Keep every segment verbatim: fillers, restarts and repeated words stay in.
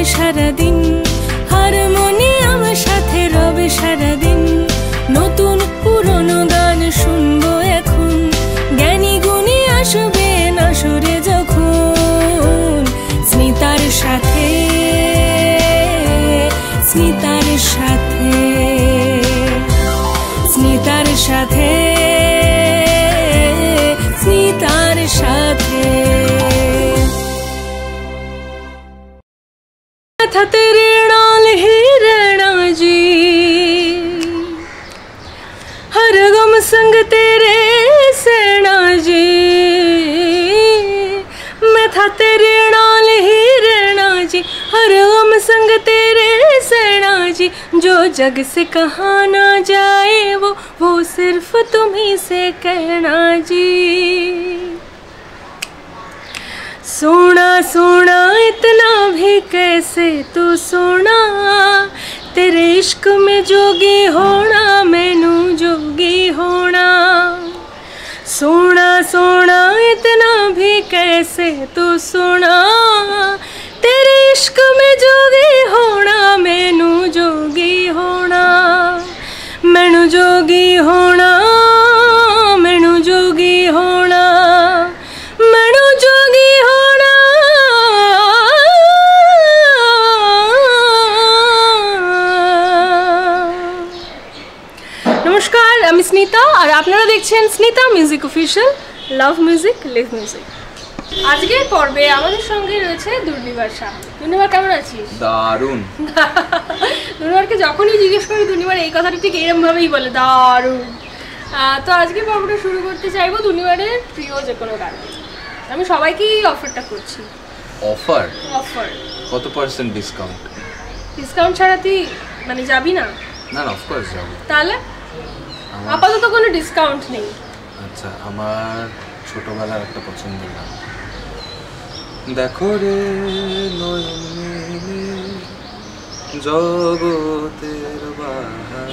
সারাদিন, হারমোনিয়াম সাথে রবে সারাদিন। নতুন পুরনো গান শুনবো এখন, জ্ঞানী গুণী আসবে আসরে যখন। স্মিতার সাথে, স্মিতার সাথে, স্মিতার সাথে, স্মিতার সাথে। था तेरे नाल ही रहना जी, हर गम संग तेरे सहना जी। मैं था तेरे नाल ही रहना जी, हर गम संग तेरे सहना जी। जो जग से कहा ना जाए वो वो सिर्फ तुम्ही से कहना जी। सोना सोना इतना भी कैसे तू सोना, तेरे इश्क में जोगी होना मैनू जोगी होना। सोना सोना इतना भी कैसे तू सोना, तेरे इश्क में जोगी होना मैनू जोगी होना। मैनू जोगी होना, मैनू जोगी होना, मैनू जोगी होना। নমস্কার, আমি স্মিতা আর আপনারা দেখছেন Smita music official, love music live music. আজকের পর্বে আমাদের সঙ্গে রয়েছে দুর্নিবার শাহ। দুর্নিবার কেমন আছিস? দারুণ। দুর্নিবারকে যখনই জিজ্ঞেস করি দুর্নিবার এই কথাটা ঠিক এরকম ভাবেই বলে, দারুণ। তো আজকে পর্বটা শুরু করতে চাইবো দুর্নিবারের প্রিয় যে কোনো গান। আমি সবাইকেই অফারটা করছি। অফার? অফার। কত পার্সেন্ট ডিসকাউন্ট? ডিসকাউন্ট ছাড়া তুই মানে যাবি না? না না, অফকোর্স যাব। তাহলে আপাতত কোনো ডিসকাউন্ট নেই। আচ্ছা, আমার ছোটবেলার একটা পছন্দের গান। দেখো রে নয়ন মেলে জগতের বাহার,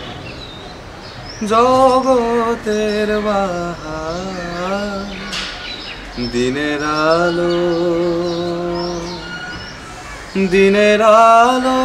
জগতের বাহার। দিনের আলো, দিনের আলো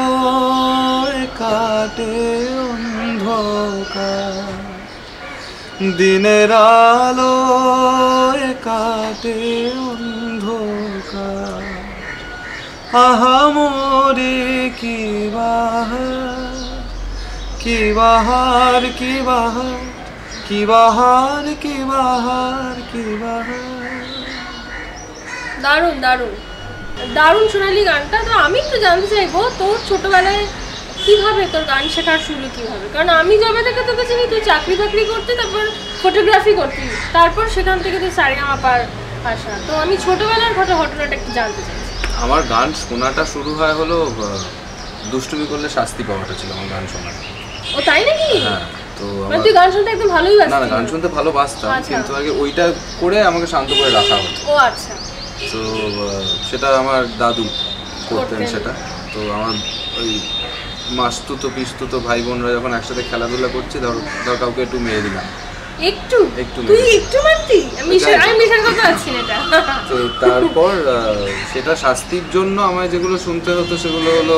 কাটে অন্ধকার, দিনের আলো কাটে অন্ধকার। আহা মোরে কি বাহার, কি বাহার, কি বাহার, কি বাহার, কি বাহার, কি বাহার। দারুণ দারুণ দারুণ শোনালি গানটা। তো আমি একটু জানতে চাইবো তোর ছোটবেলায় কিভাবে তোর গান শেখার শুরু কিভাবে? কারণ আমি যবে থেকে তোকে চিনি তুই চাকরি বাকরি করতে, তারপর ফটোগ্রাফি করতি, তারপর সেখান থেকে তুই সারেগামাপার আসা। তো আমি ছোটবেলার ঘটনা ঘটনাটা একটু জানতে চাই। আমার গান শোনাটা শুরু হয় হলো দুষ্টুমি করলে শাস্তি পাওয়াটা ছিল আমার গান শোনাটা। ও তাই নাকি? হ্যাঁ। তো তুই গান শুনতে একদম ভালোই বাজতি? না না, গান শুনতে ভালোবাসতাম, কিন্তু আগে ওইটা করে আমাকে শান্ত করে রাখা হতো। ও আচ্ছা। তো সেটা আমার দাদু করতেন সেটা। তো আমার ওই মাস্তুতো পিস্তুতো ভাই বোনরা যখন একসাথে খেলাধুলা করছে, ধর ধর কাউকে একটু মেরে দিলাম, একটু একটু তুই একটু মারতি? আমি আমি মিশার কথা আছি এটা। তো তারপর সেটা শাস্তির জন্য আমায় যেগুলো শুনতে হতো সেগুলো হলো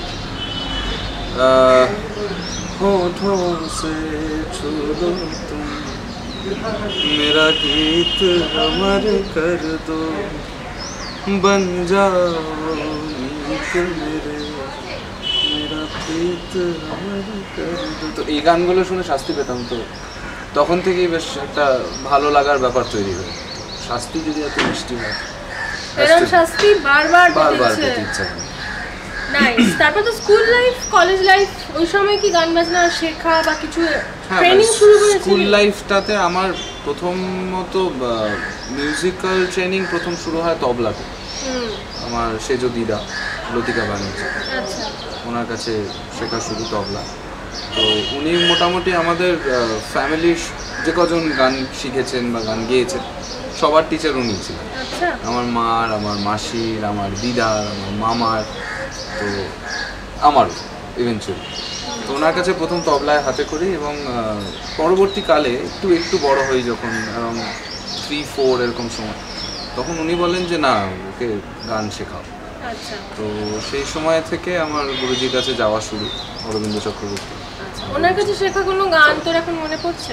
होठों से छू लो तुम मेरा गीत अमर कर दो, बन जाओ मीत मेरे मेरा गीत अमर कर दो। তো এই গানগুলো শুনে শাস্তি পেতাম, তো তখন থেকেই বেশ একটা ভালো লাগার ব্যাপার তৈরি হয়। শাস্তি যদি এত মিষ্টি হয়, এরকম শাস্তি বারবার বারবার পেতে ইচ্ছা করে। নাইস। তারপর তো স্কুল লাইফ, কলেজ লাইফ, ওই সময় কি গান বাজনা শেখা বা কিছু ট্রেনিং শুরু করেছিস? স্কুল লাইফটাতে আমার প্রথমত মিউজিক্যাল ট্রেনিং প্রথম শুরু হয় তবলাতে। আমার সেজ দিদা লতিকা বানিয়েছে, আচ্ছা, ওনার কাছে শেখা শুরু তবলা। তো উনি মোটামুটি আমাদের ফ্যামিলির যে কজন গান শিখেছেন বা গান গেয়েছেন সবার টিচার উনি ছিলেন। আমার মার, আমার মাসির, আমার দিদার, আমার মামার, তো আমারও ইভেনচুয়ালি। তো ওনার কাছে প্রথম তবলায় হাতে করি, এবং পরবর্তীকালে একটু একটু বড় হই যখন থ্রি ফোর এরকম সময়, তখন উনি বলেন যে না, ওকে গান শেখাও। আচ্ছা তো সেই সময় থেকে আমার গুরুজির কাছে যাওয়া শুরু, অরবিন্দ চক্রবর্তী। আচ্ছা, ওনার কাছে শেখা কোনো গান তোর এখন মনে পড়ছে?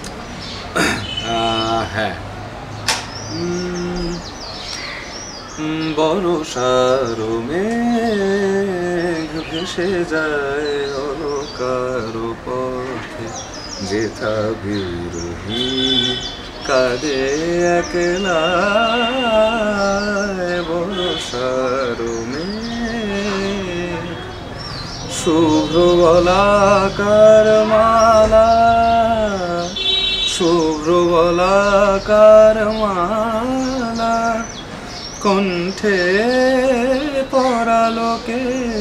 আহ, হ্যাঁ, উম, উম, বর্ষার মেঘ ভেসে যায় অলকার পথে, যেথা বিরোহী কাঁদে একলা, বর্ষার মেঘ শুভ্র বলাকার মালা, শুভ্র বলাকার মালা কণ্ঠে পরালোকে,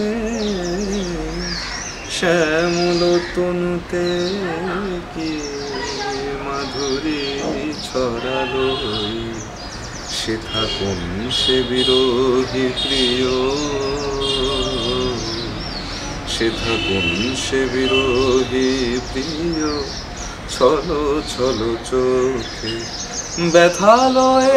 শ্যামল তনুতে কি মাধুরী ছড়ালো, সে থাকুন সে বিরোহী প্রিয়, সে থাকুন সে বিরোহী প্রিয়, ছলো ছলো চোখে ব্যথালয়ে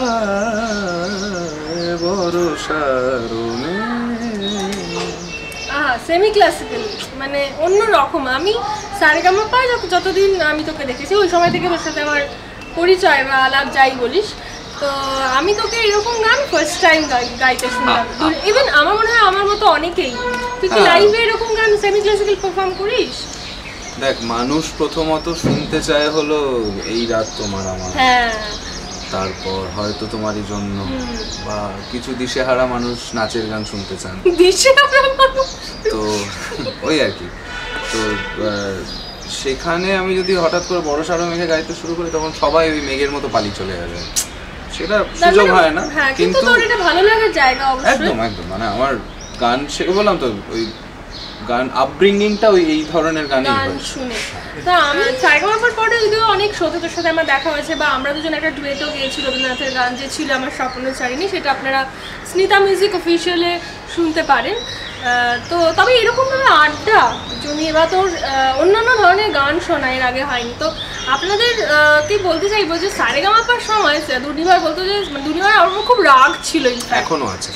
চায় বর্ষার মেঘ। আহা, সেমি ক্লাসিক্যাল, মানে অন্য রকম। আমি সারেগামাপা যতদিন আমি তোকে দেখেছি ওই সময় থেকে তোর সাথে আমার পরিচয় বা আলাপ যাই বলিস, তো আমি তোকে এরকম গান ফার্স্ট টাইম গাইতে শুনলাম। ইভেন আমার মনে হয় আমার মতো অনেকেই। তুই কি লাইভে এরকম গান সেমি ক্লাসিক্যাল পারফর্ম করিস? দেখ, মানুষ প্রথমত শুনতে চায় হলো এই রাত তোমার আমার, হ্যাঁ, তারপর হয়তো তোমারই জন্য, বা কিছু দিশেহারা মানুষ নাচের গান শুনতে চান, দিশেহারা মানুষ, তো ওই আর কি। তো আহ, সেখানে আমি যদি হঠাৎ করে বর্ষার মেঘে গাইতে শুরু করি, তখন সবাই ওই মেঘের মতো পালিয়ে চলে যাবে, সেটা সুযোগ হয় না। হ্যাঁ, কিন্তু তোর এটা ভালো লাগার জায়গা অবশ্যই। একদম একদম, মানে আমার গান শেখা, বললাম তো, ওই গান আপব্রিঙ্গিংটা ওই এই ধরনের গানই গান শুনে। তা আমি সারেগামাপার পরে যদিও অনেক শোতে তোর সাথে আমার দেখা হয়েছে, বা আমরা দুজন একটা ডুয়েটও গিয়েছি রবীন্দ্রনাথের গান যে ছিল আমার স্বপ্ন চারিনি, সেটা আপনারা স্মিতা মিউজিক অফিসিয়ালে শুনতে পারেন। তো তবে এরকমভাবে আড্ডা জমিয়ে বা তোর অন্যান্য ধরনের গান শোনা এর আগে হয়নি। তো আপনাদের কে বলতে চাইবো যে সারেগামাপার সময় দুর্নিবার বলতো যে দুর্নিবার আমার খুব রাগ ছিল, এখনো আছে।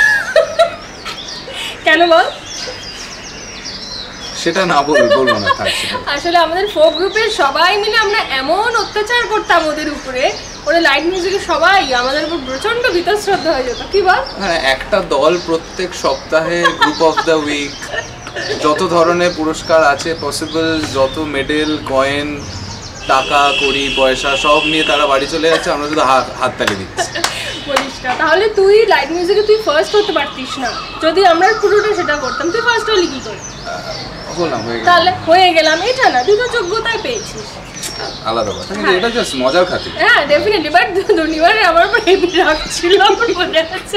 কেন বল? সেটা না বলবো, বলবো না। আসলে আমাদের ফোক গ্রুপের সবাই মিলে আমরা এমন অত্যাচার করতাম ওদের উপরে, ওরা লাইট মিউজিকে সবাই আমাদের উপর প্রচন্ড বিতশ্রদ্ধ হয়ে যেত। কি বল? হ্যাঁ, একটা দল প্রত্যেক সপ্তাহে গ্রুপ অফ দ্য উইক, যত ধরনের পুরস্কার আছে পসিবল, যত মেডেল, কয়েন, টাকা কড়ি পয়সা সব নিয়ে তারা বাড়ি চলে যাচ্ছে, আমরা শুধু হাত হাততালি দিচ্ছি। বলিস না, তাহলে তুই লাইট মিউজিকে তুই ফার্স্ট হতে পারতিস না যদি আমরা পুরোটা সেটা করতাম? তুই ফার্স্ট হলি কি করে? হলাম, হয়ে গেল। তাহলে হয়ে গেলাম এটা না, তুই তো যোগ্যতায় পেয়েছিস, আলাদা কথা, কিন্তু এটা জাস্ট মজার খাতির। হ্যাঁ ডেফিনেটলি, বাট দুর্নিবারে আমার উপর হেভি রাগ ছিল, আমার মনে আছে।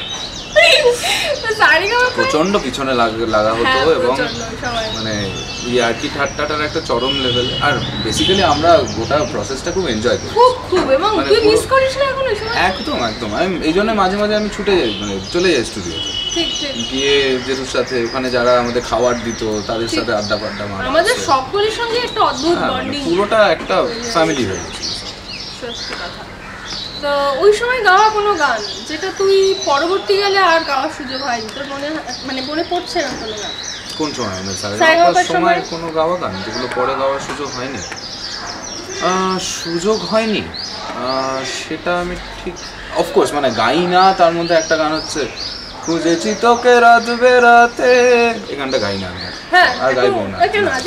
প্রচন্ড পিছনে লাগা হতো, এবং মানে ইয়ার্কি ঠাট্টাটার একটা চরম লেভেল। আর বেসিক্যালি আমরা গোটা প্রসেসটা খুব এনজয় করি, খুব খুব। এবং তুই মিস করিস না এখন ওই সময়? একদম একদম। আমি এই জন্য মাঝে মাঝে আমি ছুটে যাই, মানে চলে যাই স্টুডিওতে, ঠিক ঠিক, গিয়ে জেঠুর সাথে ওখানে যারা আমাদের খাবার দিত তাদের সাথে আড্ডা ফাড্ডা মারা, আমাদের সকলের সঙ্গে একটা অদ্ভুত বন্ডিং, পুরোটা একটা ফ্যামিলি হয়ে গেছে। সত্যি কথা। তো ওই সময় গাওয়া কোনো গান যেটা তুই পরবর্তীকালে আর গাওয়ার সুযোগ হয়নি, তোর মনে মানে মনে পড়ছে না কোনো গান? কোন সময়? মানে সারেগামাপার সময় কোনো গাওয়া গান যেগুলো পরে গাওয়ার সুযোগ হয়নি? সুযোগ হয়নি সেটা আমি ঠিক অফকোর্স মানে গাই না। তার মধ্যে একটা গান হচ্ছে খুঁজেছি তোকে রাত বেরাতে, এই গানটা গাই না আমি, আর গাইবো না।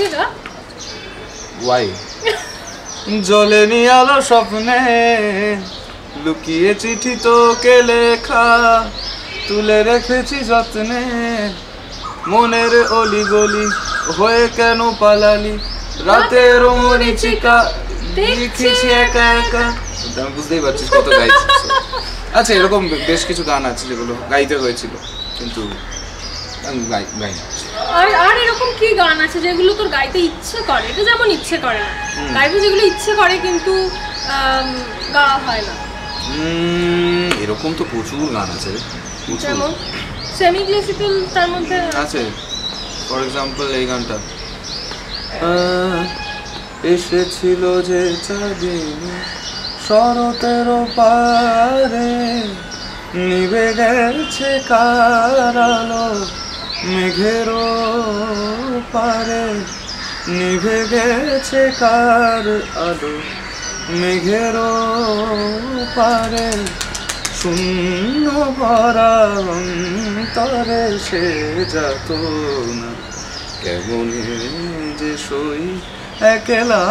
ওয়াই? জ্বলেনি আলো স্বপ্নে, লুকিয়ে চিঠি তোকে লেখা, তুলে রেখেছি যত্নে, মনের অলি গলি হয়ে কেন পালালি, রাতের মরিচিকা দেখেছি একা একা। আমি বুঝতেই পারছিস কত গাইছি। আচ্ছা, এরকম বেশ কিছু গান আছে যেগুলো গাইতে হয়েছিল, কিন্তু আমি গাই গাই না। আর আর এরকম কি গান আছে যেগুলো তোর গাইতে ইচ্ছে করে? এটা যেমন ইচ্ছে করে না, গাইতে যেগুলো ইচ্ছে করে কিন্তু গাওয়া হয় না। এরকম তো প্রচুর গান আছে, যেমন সেমি ক্লাসিক্যাল তার মধ্যে আছে। ফর এক্সাম্পল এই গানটা, এসেছিল যে চাঁদিনী শরতের পারে, নিভে গেছে কার আলো মেঘেরও পারে, নিভে গেছে কার আলো মেঘেরও পারে, শূন্য ভরা অন্তরে সে যত না কেমনে যে সই একলা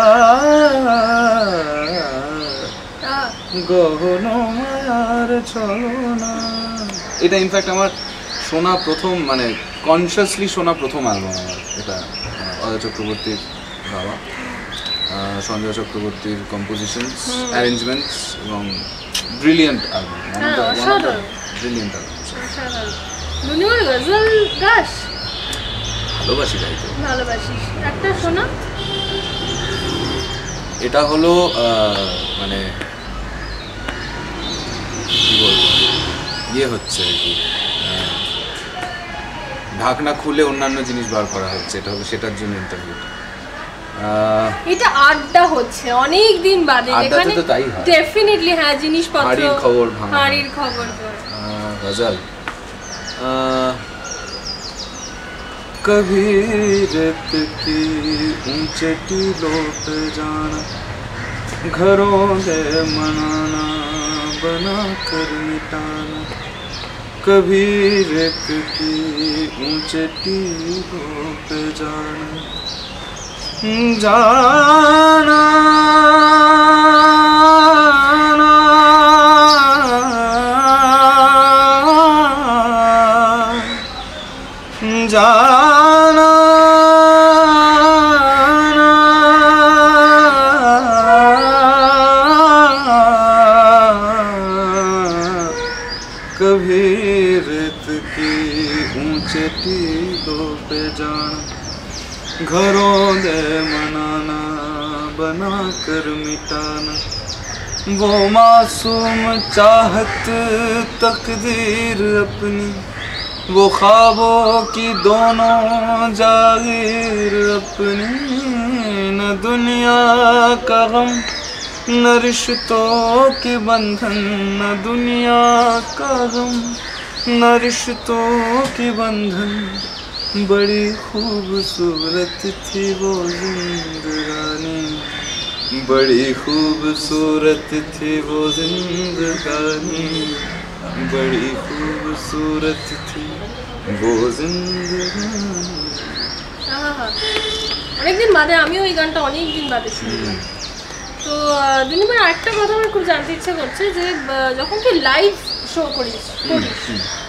গহন মায়ার ছলনা। এটা ইনফ্যাক্ট আমার শোনা প্রথম, মানে কনসিয়াসলি শোনা প্রথম অ্যালবাম আমার এটা। অজয় চক্রবর্তীর বাবা, সঞ্জয় চক্রবর্তীর কম্পোজিশনস, অ্যারেঞ্জমেন্টস এবং ব্রিলিয়েন্ট অ্যালবাম, ব্রিলিয়েন্ট অ্যালবাম। দুনিয়ার গজল গাস ভালোবাসি গাইতে, ভালোবাসিস একটা শোনা। এটা হলো মানে কি বলবো, ইয়ে হচ্ছে আর কি, ঢাকনা খুলে অন্যান্য জিনিস বার করা হচ্ছে, এটা হলো সেটার জন্য ইন্টারভিউ। এটা আড্ডা হচ্ছে অনেক দিন বাদে, যেখানে তো তাই হয় ডেফিনেটলি। হ্যাঁ, জিনিসপত্র, হাড়ির খবর, হাড়ির খবর। গজল कभी रेत की ऊंचे टीलों पे जाना, घरों दे मनाना बना कर मिटाना, कभी रेत की ऊंचे टीलों पे जाना जाना जाना कभी रेत की ऊंचे टीलों पे जाना, घरों दे मनाना बना कर मिटाना, वो मासूम चाहत तकदीर अपनी, वो ख्वाबों की दोनों जागीर अपनी, न दुनिया का गम न रिश्तों के बंधन, न दुनिया का गम न रिश्तों के बंधन, बड़ी खूबसूरत थी वो जिंदगानी, बड़ी खूबसूरत थी वो जिंदगानी, बड़ी खूबसूरत थी वो जिंदगानी। অনেকদিন বাদে, আমিও এই গানটা অনেকদিন বাদে শুনলাম। তো দিনীবার আরেকটা কথা আমার খুব জানতে ইচ্ছে করছে যে যখন তুই লাইভ শো করিস করিস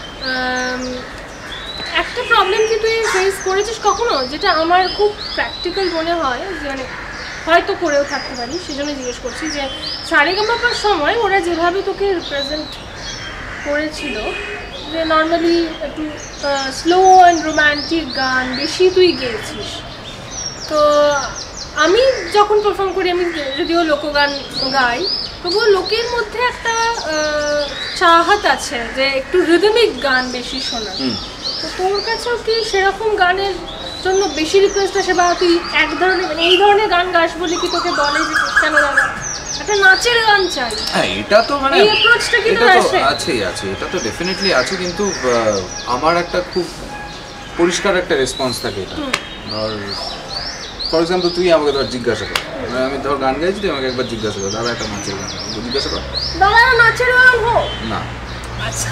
একটা প্রবলেম কি তুই ফেস করেছিস কখনো, যেটা আমার খুব প্র্যাকটিক্যাল মনে হয়, যে মানে হয়তো করেও থাকতে পারি, সেজন্য জিজ্ঞেস করছি যে সারেগামাপার সময় ওরা যেভাবে তোকে রিপ্রেজেন্ট করেছিল, যে নর্মালি একটু স্লো অ্যান্ড রোম্যান্টিক গান বেশি তুই গেয়েছিস। তো আমি যখন পারফর্ম করি, আমি যদিও লোকগান গাই, তবুও লোকের মধ্যে একটা চাহাত আছে যে একটু রিদমিক গান বেশি শোনা। তো তোর কাছেও কি সেরকম গানের জন্য বেশি রিকোয়েস্ট আসে, বা তুই এক ধরনের মানে এই ধরনের গান গাস বলে কি তোকে বলে যে কেন দাদা একটা নাচের গান চাই? হ্যাঁ, এটা তো মানে এই অ্যাপ্রোচটা কি তোর আসে? আছেই আছে, এটা তো ডেফিনেটলি আছে, কিন্তু আমার একটা খুব পরিষ্কার একটা রেসপন্স থাকে এটা। আর ফর এক্সাম্পল তুই আমাকে ধর জিজ্ঞাসা কর, আমি ধর গান গাইছি, তুই আমাকে একবার জিজ্ঞাসা কর দাদা একটা নাচের গান, জিজ্ঞাসা কর দাদা নাচের গান হো না। আচ্ছা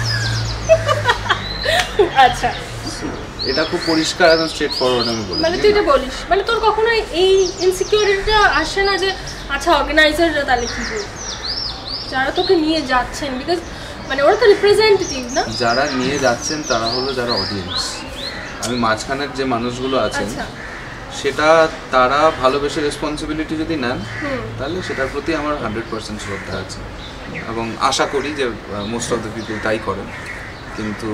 আচ্ছা, এটা খুব পরিষ্কার একদম স্ট্রেট ফরওয়ার্ড আমি বলি। মানে তুই এটা বলিস, মানে তোর কখনো এই ইনসিকিউরিটিটা আসে না যে আচ্ছা অর্গানাইজাররা তাহলে কি বলবে, যারা তোকে নিয়ে যাচ্ছেন, বিকজ মানে ওরা তো রিপ্রেজেন্টেটিভ না, যারা নিয়ে যাচ্ছেন তারা হলো যারা অডিয়েন্স। আমি মাঝখানের যে মানুষগুলো আছেন, সেটা তারা ভালোবেসে রেসপন্সিবিলিটি যদি নেন, তাহলে সেটার প্রতি আমার হান্ড্রেড পার্সেন্ট শ্রদ্ধা আছে, এবং আশা করি যে মোস্ট অফ দ্য পিপল তাই করেন। কিন্তু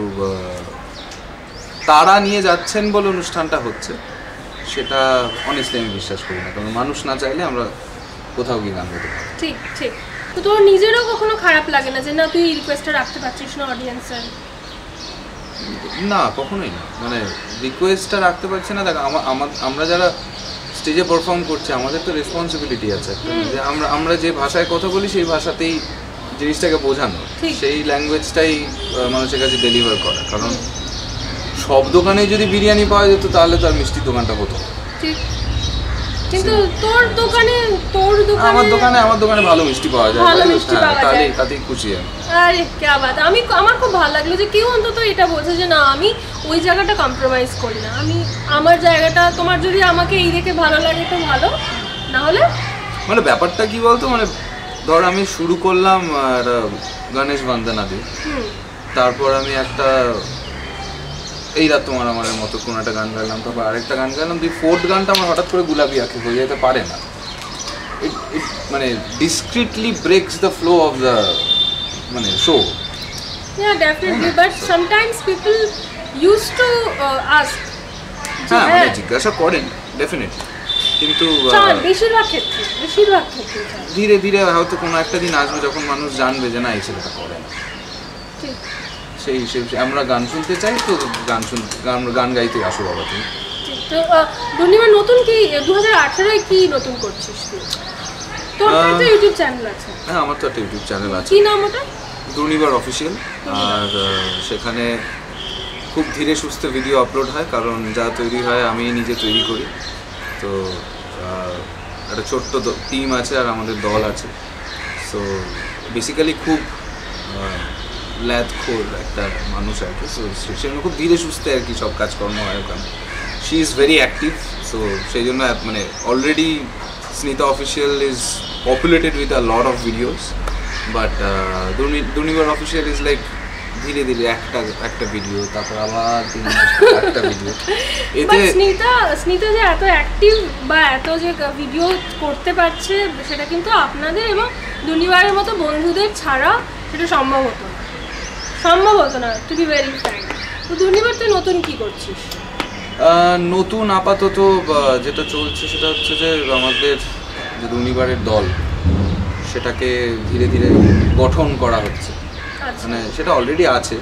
তারা নিয়ে যাচ্ছেন বলে অনুষ্ঠানটা হচ্ছে, সেটা অনেস্টলি আমি বিশ্বাস করি না, কারণ মানুষ না চাইলে আমরা কোথাও গিয়ে গান গাইতে পারি। ঠিক ঠিক। তো তোর নিজেরও কখনো খারাপ লাগে না যে না তুই রিকোয়েস্টটা রাখতে পারছিস না অডিয়েন্সের? না, কখনোই না, মানে রিকোয়েস্টটা রাখতে পারছি না। দেখ, আমরা যারা স্টেজে পারফর্ম করছি, আমাদের তো রেসপন্সিবিলিটি আছে যে আমরা আমরা যে ভাষায় কথা বলি সেই ভাষাতেই জিনিসটাকে বোঝানো, সেই ল্যাঙ্গুয়েজটাই মানুষের কাছে ডেলিভার করা। কারণ সব দোকানে যদি বিরিয়ানি পাওয়া যেত তাহলে তো আর মিষ্টির দোকানটা হতো। ঠিক, কিন্তু তোর দোকানে তোর দোকানে আমার দোকানে আমার দোকানে ভালো মিষ্টি পাওয়া যায়, ভালো মিষ্টি পাওয়া যায়, তাহলেই তাতেই খুশি আমি। আরে কি বাত, আমি আমার খুব ভালো লাগলো যে কেউ অন্তত এটা বোঝে যে না আমি ওই জায়গাটা কম্প্রোমাইজ করি না, আমি আমার জায়গাটা, তোমার যদি আমাকে এই দেখে ভালো লাগে তো ভালো, না হলে মানে ব্যাপারটা কি বলতো, মানে ধর আমি শুরু করলাম আর গণেশ বন্দনা দিয়ে, তারপর আমি একটা এই রাত তোমার আমার মতো কোনো একটা গান গাইলাম, তারপর আরেকটা গান গাইলাম, দুই ফোর্থ গানটা আমার হঠাৎ করে গুলাবি আঁখি হয়ে যেতে পারে না। ইট ইট মানে discreetly breaks the flow of the মানে show. Yeah, definitely, but sometimes people used to uh, ask. হ্যাঁ, মানে জিজ্ঞাসা করেন ডেফিনেটলি, কিন্তু বেশিরভাগ ক্ষেত্রে বেশিরভাগ ক্ষেত্রে ধীরে ধীরে হয়তো কোনো একটা দিন আসবে যখন মানুষ জানবে যে না এই ছেলেটা করে না। ঠিক, সেই হিসেবে আমরা গান শুনতে চাই, তো গান শুনতে গান গান গাইতে আসো বাবা তুমি। তো দুর্নিবার নতুন কি দু হাজার আঠারোয় কি নতুন করছিস তুই? তোর তো একটা ইউটিউব চ্যানেল আছে। হ্যাঁ, আমার তো একটা ইউটিউব চ্যানেল আছে। কি নাম ওটা? দুর্নিবার অফিসিয়াল। আর সেখানে খুব ধীরে সুস্থে ভিডিও আপলোড হয়, কারণ যা তৈরি হয় আমি নিজে তৈরি করি। তো একটা ছোট্ট টিম আছে আর আমাদের দল আছে। সো বেসিক্যালি খুব ল্যাদখোর একটা মানুষ আর কি। সো সেজন্য খুব ধীরে সুস্থে আর কি সব কাজকর্ম হয় ওখানে। She is very active, so সেই জন্য মানে already Smita official is populated with a lot of videos, but Durnibar official is like ধীরে ধীরে একটা একটা ভিডিও, তারপর আবার তিন একটা ভিডিও। এতে স্নিতা স্নিতা যে এত অ্যাক্টিভ বা এত যে ভিডিও করতে পারছে সেটা কিন্তু আপনাদের এবং দুর্নিবারের মতো বন্ধুদের ছাড়া সেটা সম্ভব হতো না, সম্ভব হতো না, টু বি ভেরি ফ্র্যাঙ্ক। তো দুর্নিবার তুই নতুন কি করছিস? নতুন আপাতত যেটা চলছে সেটা হচ্ছে যে আমাদের যে দুর্নিবারের দল সেটাকে ধীরে ধীরে গঠন করা হচ্ছে। মানে সেটা অলরেডি আছে,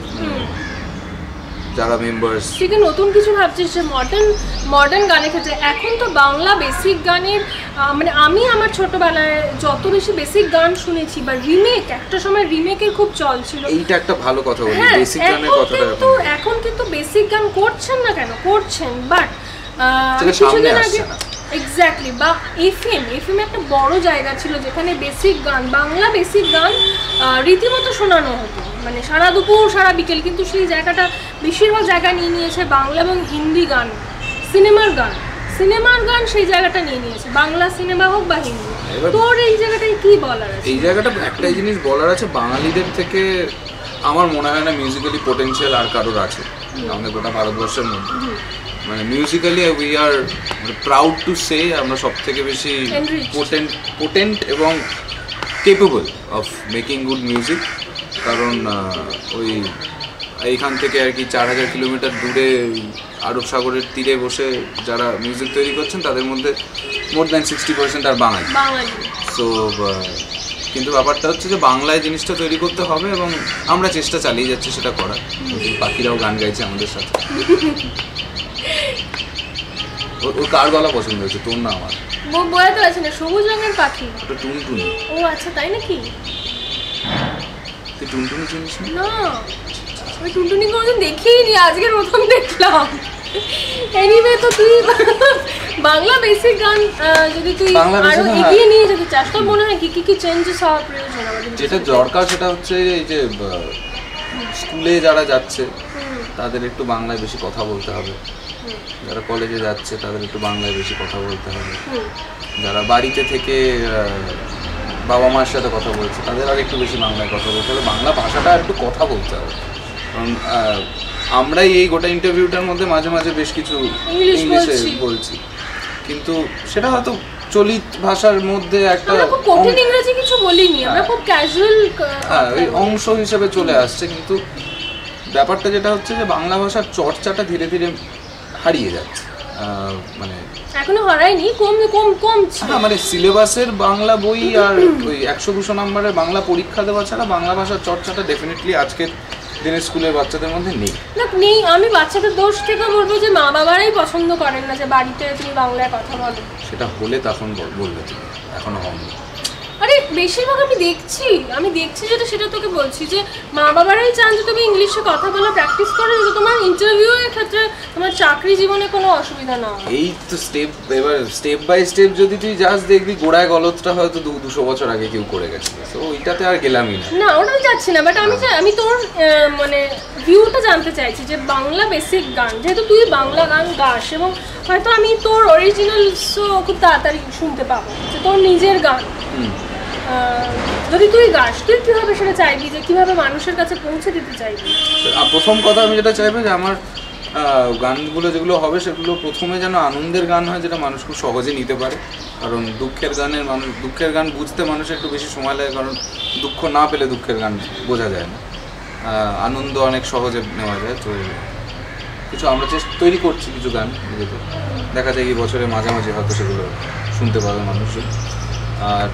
যারা মেম্বার্স। তুই কি নতুন কিছু ভাবছিস যে মডার্ন মডার্ন গানের ক্ষেত্রে? এখন তো বাংলা বেসিক গানের মানে আমি আমার ছোটবেলায় যত বেশি বেসিক গান শুনেছি বা রিমেক, একটা সময় রিমেকের খুব চল ছিল। এইটা একটা ভালো কথা বলি, বেসিক গানের কথাটা। কিন্তু এখন কিন্তু বেসিক গান করছেন না কেন? করছেন, বাট কিছুদিন আগে এক্স্যাক্টলি, বা এফএম এফএম একটা বড় জায়গা ছিল যেখানে বেসিক গান, বাংলা বেসিক গান রীতিমতো শোনানো হতো, মানে সারা দুপুর সারা বিকেল। কিন্তু সেই জায়গাটা বেশিরভাগ জায়গা নিয়ে নিয়েছে বাংলা এবং হিন্দি গান, সিনেমার গান সিনেমার গান সেই জায়গাটা নিয়ে নিয়েছে, বাংলা সিনেমা হোক বা হিন্দি। তোর এই জায়গাটায় কি বলার আছে? এই জায়গাটা একটাই জিনিস বলার আছে, বাঙালিদের থেকে আমার মনে হয় না মিউজিক্যালি পোটেনশিয়াল আর কারোর আছে আমাদের গোটা ভারতবর্ষের মধ্যে। মানে musically we are proud to say আমরা সব থেকে বেশি পোটেন্ট পোটেন্ট এবং capable of making good music. কারণ ওই এইখান থেকে আর কি চার হাজার কিলোমিটার দূরে আরব সাগরের তীরে বসে যারা মিউজিক তৈরি করছেন তাদের মধ্যে more than sixty percent are Bengali. So কিন্তু ব্যাপারটা হচ্ছে যে বাংলায় জিনিসটা তৈরি করতে হবে এবং আমরা চেষ্টা চালিয়ে যাচ্ছি সেটা করার। বাকিরাও গান গাইছে আমাদের সাথে। ওর কার গলা পছন্দ হয়েছে, তোর না আমার? বোঝাতে পারছি না, সবুজ রঙের পাখি ওটা টুনটুনি। ও আচ্ছা, তাই নাকি? তুই টুনটুনি চিনিস না? ওই টুনটুনি কোনোদিন দেখিনি, আজকে প্রথম দেখলাম। এনিওয়ে, তো তুই বাংলা বেসিক গান যদি তুই আরো এগিয়ে নিয়ে যেতে চাস তো মনে হয় কি কি কি চেঞ্জেস হওয়া প্রয়োজন আমাদের? যেটা দরকার সেটা হচ্ছে এই যে স্কুলে যারা যাচ্ছে তাদের একটু বাংলায় বেশি কথা বলতে হবে, যারা কলেজে যাচ্ছে তাদের একটু বাংলায় বেশি কথা বলতে হবে, যারা বাড়িতে থেকে বাবা মার সাথে কথা বলছে তাদের আর একটু বেশি বাংলায় কথা বলতে হবে, বাংলা ভাষাটা একটু কথা বলতে হবে। কারণ আমরাই এই গোটা ইন্টারভিউটার মধ্যে মাঝে মাঝে বেশ কিছু ইংলিশে বলছি, কিন্তু সেটা হয়তো চলিত ভাষার মধ্যে একটা কঠিন ইংরেজি কিছু বলিনি, আমরা খুব ক্যাজুয়াল ওই অংশ হিসেবে চলে আসছে। কিন্তু ব্যাপারটা যেটা হচ্ছে যে বাংলা ভাষার চর্চাটা ধীরে ধীরে হারিয়ে যাচ্ছে, মানে এখনো হারায়নি, কম কম কমছে। হ্যাঁ, মানে সিলেবাসের বাংলা বই আর ওই একশো দুশো নম্বরের বাংলা পরীক্ষা দেওয়া ছাড়া বাংলা ভাষার চর্চাটা ডেফিনেটলি আজকের দিনের স্কুলের বাচ্চাদের মধ্যে নেই। না নেই, আমি বাচ্চাদের দোষ থেকে বলবো যে মা বাবারাই পছন্দ করেন না যে বাড়িতে তুমি বাংলায় কথা বলো। সেটা হলে তখন বলবে তুমি, এখনো হয়নি। আরে বেশিরভাগ আমি দেখছি আমি দেখছি যেটা সেটা তোকে বলছি যে মা বাবারাই চান যে তুমি ইংলিশে কথা বলা প্র্যাকটিস করো, যাতে তোমার ইন্টারভিউ এর ক্ষেত্রে তোমার চাকরি জীবনে কোনো অসুবিধা না হয়। এই তো স্টেপ, এবার স্টেপ বাই স্টেপ যদি তুই জাস্ট দেখবি গোড়ায় গলতটা হয়তো দুশো বছর আগে কেউ করে গেছে, তো ওইটাতে আর গেলামই না। না ওটা যাচ্ছি না, বাট আমি চাই আমি তোর মানে ভিউটা জানতে চাইছি যে বাংলা বেসিক গান, যেহেতু তুই বাংলা গান গাস এবং হয়তো আমি তোর অরিজিনালসও খুব তাড়াতাড়ি শুনতে পাবো, যে তোর নিজের গান যদি তুই গাস তুই কিভাবে সেটা চাইবি, যে কিভাবে মানুষের কাছে পৌঁছে দিতে চাইবি? প্রথম কথা আমি যেটা চাইবো যে আমার গানগুলো যেগুলো হবে সেগুলো প্রথমে যেন আনন্দের গান হয়, যেটা মানুষ খুব সহজে নিতে পারে। কারণ দুঃখের গানের মানুষ দুঃখের গান বুঝতে মানুষের একটু বেশি সময় লাগে, কারণ দুঃখ না পেলে দুঃখের গান বোঝা যায় না। আনন্দ অনেক সহজে নেওয়া যায়। তো কিছু আমরা চেষ্টা তৈরি করছি কিছু গান, যেহেতু দেখা যায় এই বছরের মাঝামাঝি হয়তো সেগুলো শুনতে পাবে মানুষজন। আর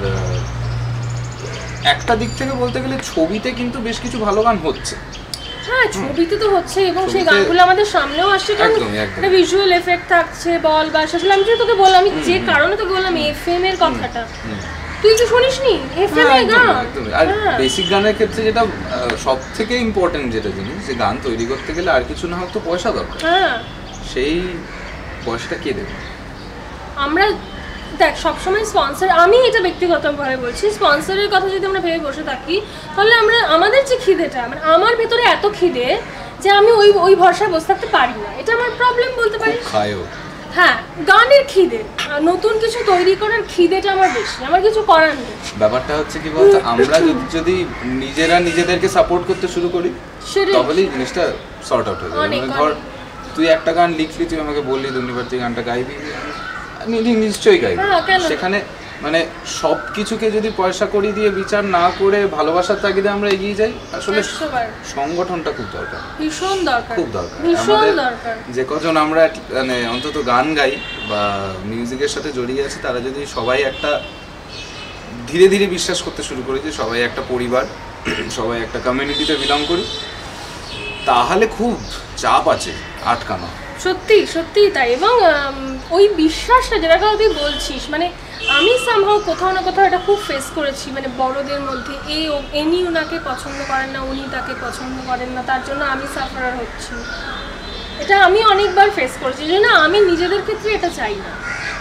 একটা দিক থেকে বলতে গেলে ছবিতে কিন্তু বেশ কিছু ভালো গান হচ্ছে। হ্যাঁ ছবিতে তো হচ্ছে এবং সেই গানগুলো আমাদের সামনেও আসছে, কারণ একটা ভিজুয়াল এফেক্ট থাকছে বল বা সেগুলো আমি তোকে বললাম, আমি যে কারণে তোকে বললাম এফএম এর কথাটা, তুই কি শুনিসনি এফএম এর গান? আর বেসিক গানের ক্ষেত্রে যেটা সব থেকে ইম্পর্টেন্ট যেটা জিনিস, যে গান তৈরি করতে গেলে আর কিছু না হোক তো পয়সা দরকার। হ্যাঁ সেই পয়সাটা কে দেবে? আমরা দেখ সবসময় স্পন্সর, আমি এটা ব্যক্তিগতভাবে বলছি, স্পন্সরের কথা যদি আমরা ভেবে বসে থাকি তাহলে আমরা আমাদের যে খিদেটা, মানে আমার ভেতরে এত খিদে যে আমি ওই ওই ভরসায় বসে থাকতে পারি না, এটা আমার প্রবলেম বলতে পারিস। হ্যাঁ গানের খিদে, নতুন কিছু তৈরি করার খিদেটা আমার বেশি, আমার কিছু করার নেই। ব্যাপারটা হচ্ছে কি বলতো, আমরা যদি নিজেরা নিজেদেরকে সাপোর্ট করতে শুরু করি তাহলেই জিনিসটা সর্ট আউট হয়ে যাবে। ধর তুই একটা গান লিখলি, তুই আমাকে বললি দুর্নিবার তুই গানটা গাইবি, নিশ্চয়ই গাইবি। সেখানে মানে সব কিছুকে যদি পয়সা করি দিয়ে বিচার না করে ভালোবাসার তাগিদে আমরা এগিয়ে যাই, আসলে সংগঠনটা খুব দরকার, ভীষণ দরকার, খুব দরকার। আমাদের যে কজন আমরা মানে অন্তত গান গাই বা মিউজিকের সাথে জড়িয়ে আছি, তারা যদি সবাই একটা ধীরে ধীরে বিশ্বাস করতে শুরু করি যে সবাই একটা পরিবার, সবাই একটা কমিউনিটিতে বিলং করি, তাহলে খুব চাপ আছে আটকানো। সত্যি সত্যি তাই। এবং ওই বিশ্বাসটা যেটা তুই বলছিস, মানে আমি সামহাও কোথাও না কোথাও এটা খুব ফেস করেছি, মানে বড়দের মধ্যে এ এনি ওনাকে পছন্দ করেন না, উনি তাকে পছন্দ করেন না, তার জন্য আমি সাফারার হচ্ছি, এটা আমি অনেকবার ফেস করেছি। যে না আমি নিজেদের ক্ষেত্রে এটা চাই না,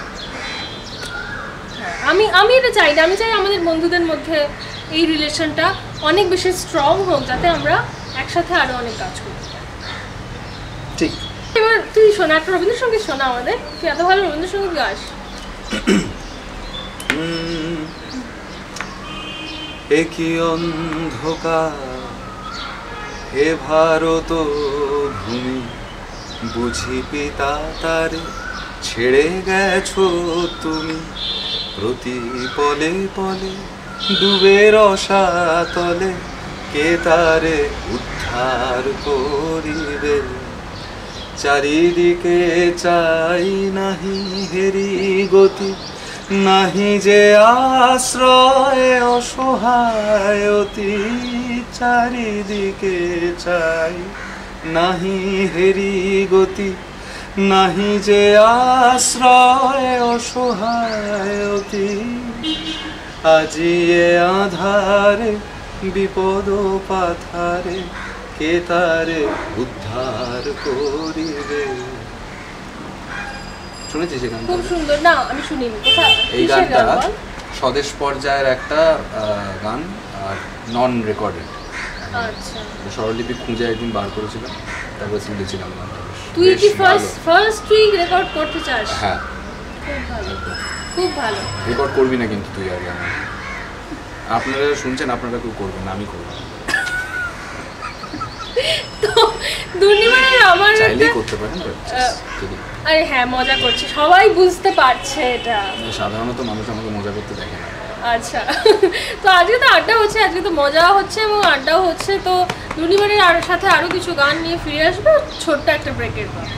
আমি আমি এটা চাই না, আমি চাই আমাদের বন্ধুদের মধ্যে এই রিলেশনটা অনেক বেশি স্ট্রং হোক, যাতে আমরা একসাথে আরো অনেক কাজ করতে পারি। ঠিক। এবার তুই শোনা একটা রবীন্দ্রসঙ্গীত শোনা আমাদের, তুই এত ভালো রবীন্দ্রসঙ্গীত গাস। একই অন্ধকার হে ভারত ভূমি, বুঝি পিতা তারে ছেড়ে গেছো তুমি, প্রতি পলে পলে ডুবে রসাতলে, কে তারে উদ্ধার করিবে, চারিদিকে চাই নাহি হেরি গতি, নাহি যে আশ্রয় অসহায় অতি, চারিদিকে চাই নাহি হেরি গতি, নাহি যে আশ্রয় অসহায় অতি, আজিয়ে আধারে বিপদ পাথারে, কে তারে উদ্ধার করিবে। শুনেছিস এই গানটা? খুব সুন্দর। না আমি শুনিনি। কোথায়? এই গানটা স্বদেশ পর্যায়ের একটা গান, আর নন রেকর্ডেড। আচ্ছা। স্বরলিপি খুঁজে একদিন বার করেছিলাম, তারপর শুনেছিলাম গানটা। তুই কি ফার্স্ট ফার্স্ট তুই রেকর্ড করতে চাস? হ্যাঁ খুব ভালো, খুব ভালো। রেকর্ড করবি না কিন্তু তুই আগে আমার, আপনারা শুনছেন আপনারা কেউ করবেন না, আমি করব। তো দুর্নিবারের আমার চাইলেই করতে পারেন, আরে হ্যাঁ মজা করছি, সবাই বুঝতে পারছে এটা। সাধারণত মানুষ আমাকে মজা করতে দেখে না। আচ্ছা তো আজকে তো আড্ডা হচ্ছে, আজকে তো মজা হচ্ছে এবং আড্ডাও হচ্ছে। তো দুর্নিবারের আর সাথে আরো কিছু গান নিয়ে ফিরে আসবো ছোট্ট একটা ব্রেকের পর।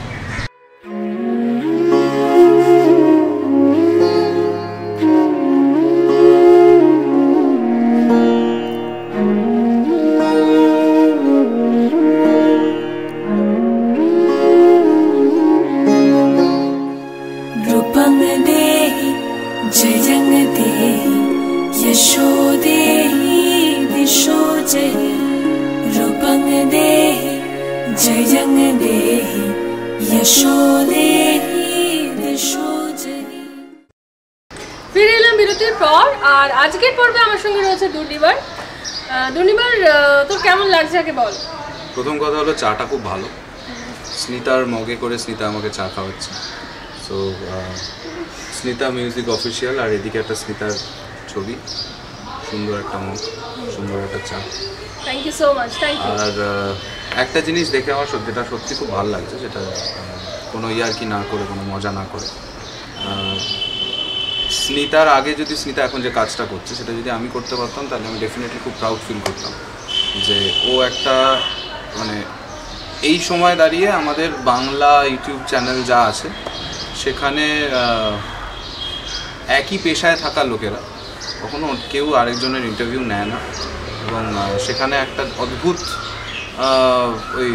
यशोदेहि दिशोजहि रूपं देहि जयं देहि यशोदेहि दिशोजहि। ফিরে এলাম বিরতির পর। আর আজকের পর্বে আমার সঙ্গে রয়েছে দুর্নিবার। দুর্নিবার, তোর কেমন লাগছে আগে বল। প্রথম কথা হলো চাটা খুব ভালো, স্মিতার মগে করে স্মিতা আমাকে চা খাওয়াচ্ছে। সো স্মিতা মিউজিক অফিসিয়াল, আর এদিকে একটা স্মিতার ছবি, সুন্দর একটা মগ, সুন্দর একটা চা। Thank you so much, thank you. আর একটা জিনিস দেখে আমার যেটা সত্যি খুব ভালো লাগছে, যেটা কোনো ইয়ার্কি না করে, কোনো মজা না করে, স্মিতার আগে যদি স্মিতা এখন যে কাজটা করছে সেটা যদি আমি করতে পারতাম তাহলে আমি ডেফিনেটলি খুব প্রাউড ফিল করতাম যে ও একটা মানে এই সময় দাঁড়িয়ে আমাদের বাংলা ইউটিউব চ্যানেল যা আছে সেখানে একই পেশায় থাকা লোকেরা কখনো কেউ আরেকজনের ইন্টারভিউ নেয় না, এবং সেখানে একটা অদ্ভুত ওই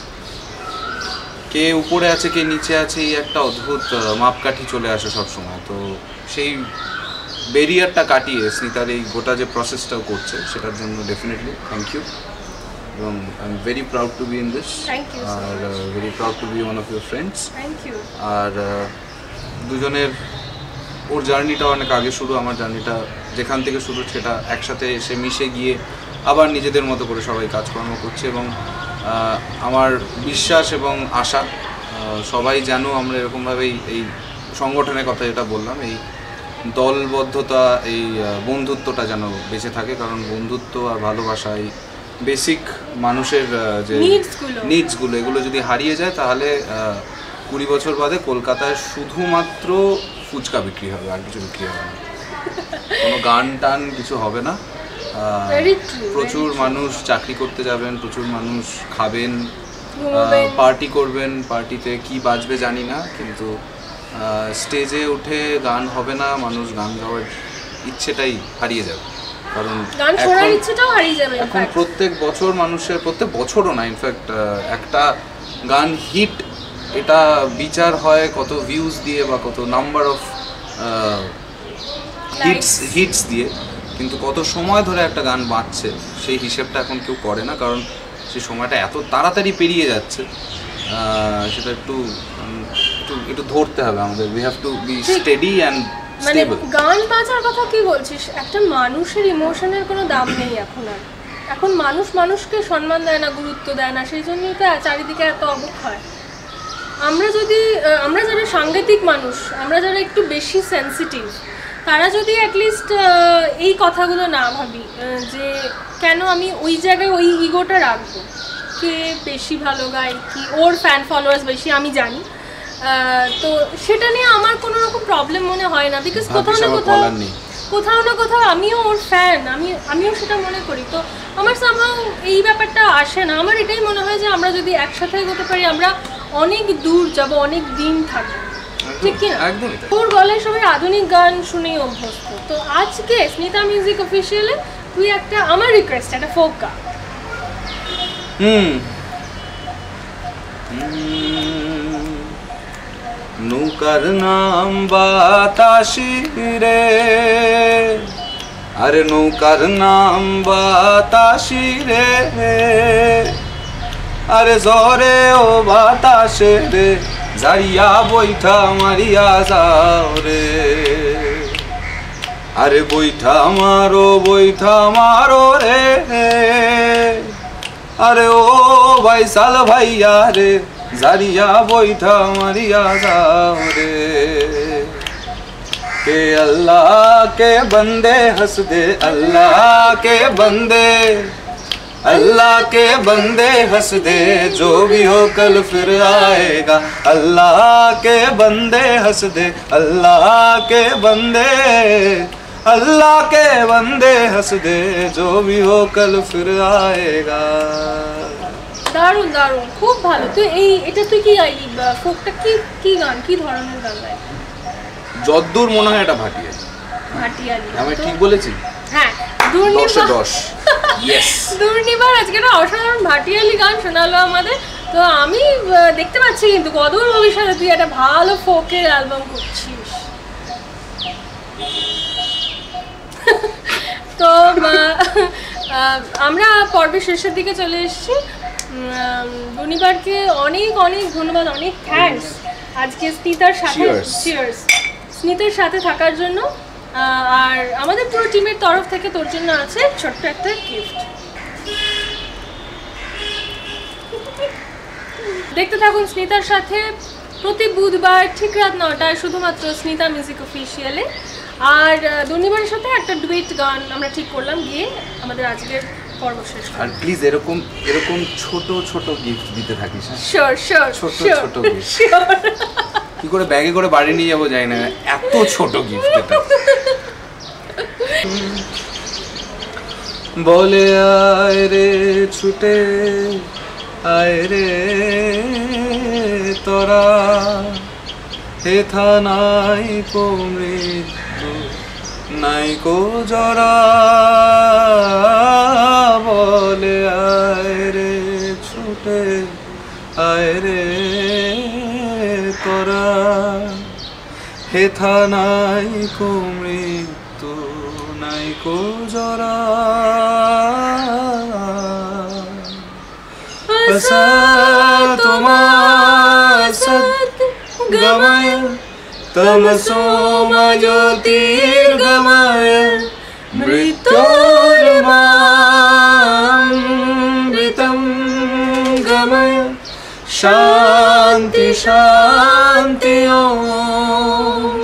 কে উপরে আছে কে নিচে আছে এই একটা অদ্ভুত মাপকাঠি চলে আসে সব সময়। তো সেই ব্যারিয়ারটা কাটিয়ে স্মিতার এই গোটা যে প্রসেসটাও করছে সেটার জন্য ডেফিনেটলি থ্যাংক ইউ, এবং I am very proud to be in this, আর very proud to be one of your friends. Thank you. আর দুজনের ওর জার্নিটা অনেক আগে শুরু, আমার জার্নিটা যেখান থেকে শুরু সেটা একসাথে এসে মিশে গিয়ে আবার নিজেদের মতো করে সবাই কাজকর্ম করছে, এবং আমার বিশ্বাস এবং আশা সবাই যেন আমরা এরকমভাবেই এই সংগঠনের কথা যেটা বললাম, এই দলবদ্ধতা, এই বন্ধুত্বটা যেন বেঁচে থাকে, কারণ বন্ধুত্ব আর ভালোবাসা এই বেসিক মানুষের যে নিডসগুলো এগুলো যদি হারিয়ে যায় তাহলে কুড়ি বছর বাদে কলকাতায় শুধুমাত্র ফুচকা বিক্রি হবে, আর কিছু বিক্রি হবে না, কোনো গান টান কিছু হবে না। প্রচুর মানুষ চাকরি করতে যাবেন, প্রচুর মানুষ খাবেন, পার্টি করবেন, পার্টিতে কি বাজবে জানি না, কিন্তু স্টেজে উঠে গান হবে না, মানুষ গান গাওয়ার ইচ্ছেটাই হারিয়ে যাবে, কারণ এখন প্রত্যেক বছর মানুষের, প্রত্যেক বছরও না ইনফ্যাক্ট একটা গান হিট এটা বিচার হয় কত ভিউজ দিয়ে বা কত নাম্বার অফ হিটস হিটস দিয়ে, কিন্তু কত সময় ধরে একটা গান বাজছে সেই হিসেবটা এখন কেউ করে না, কারণ সেই সময়টা এত তাড়াতাড়ি পেরিয়ে যাচ্ছে, সেটা একটু একটু একটু ধরতে হবে আমাদের। We have to be steady and stable. গান বাজার কথা কি বলছিস, একটা মানুষের ইমোশনের কোনো দাম নেই এখন আর। এখন মানুষ মানুষকে সম্মান দেয় না, গুরুত্ব দেয় না, সেই জন্যই তো চারিদিকে এত অবক্ষয়। আমরা যদি আমরা যারা সাংঘাতিক মানুষ, আমরা যারা একটু বেশি সেন্সিটিভ, তারা যদি অ্যাটলিস্ট এই কথাগুলো না ভাবি যে কেন আমি ওই জায়গায় ওই ইগোটা রাখবো, কে বেশি ভালো গায়, কি ওর ফ্যান ফলোয়ার্স বেশি আমি জানি, তো সেটা নিয়ে আমার কোনো রকম প্রবলেম মনে হয় না, বিকজ কোথাও না কোথাও কোথাও না কোথাও আমিও ওর ফ্যান, আমি আমিও সেটা মনে করি। তো আমার সামহাও এই ব্যাপারটা আসে না। আমার এটাই মনে হয় যে আমরা যদি একসাথে এগোতে পারি আমরা অনেক দূর যাব, অনেক দিন থাকবো, ঠিক কি না? তোর গলায় সবাই আধুনিক গান শুনেই অভ্যস্ত, তো আজকে স্মিতা মিউজিক অফিসিয়ালে তুই একটা, আমার রিকোয়েস্ট, একটা ফোক গান। হুম নৌকার নাম বাতাসি রে, আরে নৌকার নাম বাতাসি রে, আরে জরে ও বাতাসে রে জারিয়া বৈঠা মারিয়া যাও রে, আরে বৈঠা মারো বৈঠা মারো রে, আরে ও ভাইসাল ভাইয়া রে জারিয়া বৈঠা মারিয়া যাও রে, के अल्लाह के बंदे हंस दे, अल्लाह के बंदे, अल्लाह के बंदे हंस दे, जो भी हो कल फिर आएगा, अल्लाह के बंदे हंस दे, अल्लाह के बंदे, अल्लाह के बंदे हंस दे, जो भी हो कल फिर आएगा। দারুণ দারুণ, খুব ভালো। তুই এই এটা তুই কি গাইলি, ফোকটা কি কি গান, কি ধরনের গান গাইলি? যদ্দূর মনে হয় এটা ভাটিয়া ভাটিয়ালি, আমি ঠিক বলেছি? হ্যাঁ, দুর্নিবার দশ ইয়েস দুর্নিবার আজকে একটা অসাধারণ ভাটিয়ালি গান শোনালো আমাদের। তো আমি দেখতে পাচ্ছি কিন্তু কদূর ভবিষ্যতে তুই একটা ভালো ফোকের অ্যালবাম করছিস। তো আমরা পর্বের শেষের দিকে চলে এসেছি। দুনিবারকে অনেক অনেক ধন্যবাদ, অনেক থ্যাঙ্কস আজকে স্মিতার সাথে চিয়ার্স স্মিতার সাথে থাকার জন্য। আর আমাদের পুরো টিমের তরফ থেকে তোর জন্য আছে ছোট্ট একটা গিফট। দেখতে থাকুন স্মিতার সাথে প্রতি বুধবার ঠিক রাত নটায় শুধুমাত্র স্মিতা মিউজিক অফিসিয়ালে। আর দুনিবারের সাথে একটা ডুয়েট গান আমরা ঠিক করলাম গিয়ে আমাদের আজকের পর্ব শেষ। আর প্লিজ এরকম এরকম ছোট ছোট গিফট দিতে থাকিস। শিওর শিওর ছোট ছোট গিফট কি করে ব্যাগে করে বাড়ি নিয়ে যাবো জানি না, এত ছোট গিফট এটা। বলে আয় রে ছুটে আয় রে তোরা, হেথা নাই কো মৃত্যু নাই কো জরা। বলে আয় রে ছুটে আয় রে তোরা, হেথা নাই কো মৃত্যু নাই কো জরা। তোমার সৎ গময় তমসো মা জ্যোতির্গময়, মৃত্যুর্মামৃতম গময়। শান্তি শান্তি ওম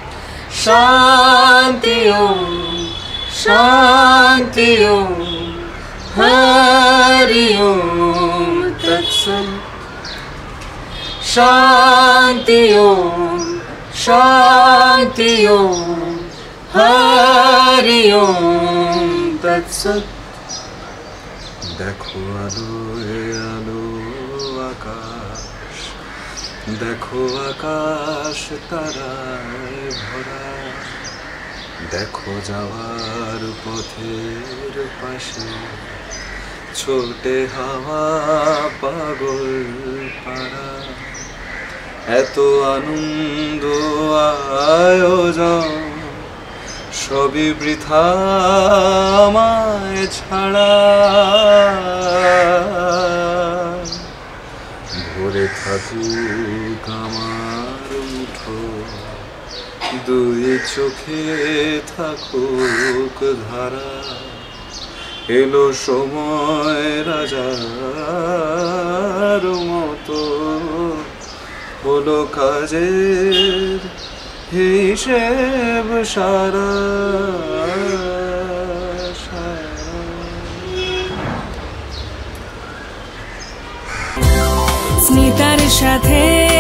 শান্তি ওম শান্তি ওম হরি ওম তৎসৎ। শান্তি ওম শান্তি ওম হরি ওম তৎসৎ। দেখো আলো আলো আকাশ, দেখো আকাশ তারায় ভরা, দেখো যাওয়ার পথের পাশে ছোটে হাওয়া পাগল পাড়া। এত আনন্দ আয়োজন সবই বৃথা আমায় ছাড়া। ভরে থাকুক আমার মুঠো, দুই চোখে থাকুক ধারা। এলো সময় রাজার মতো, হলো কাজের হিসেব সারা। স্মিতার সাথে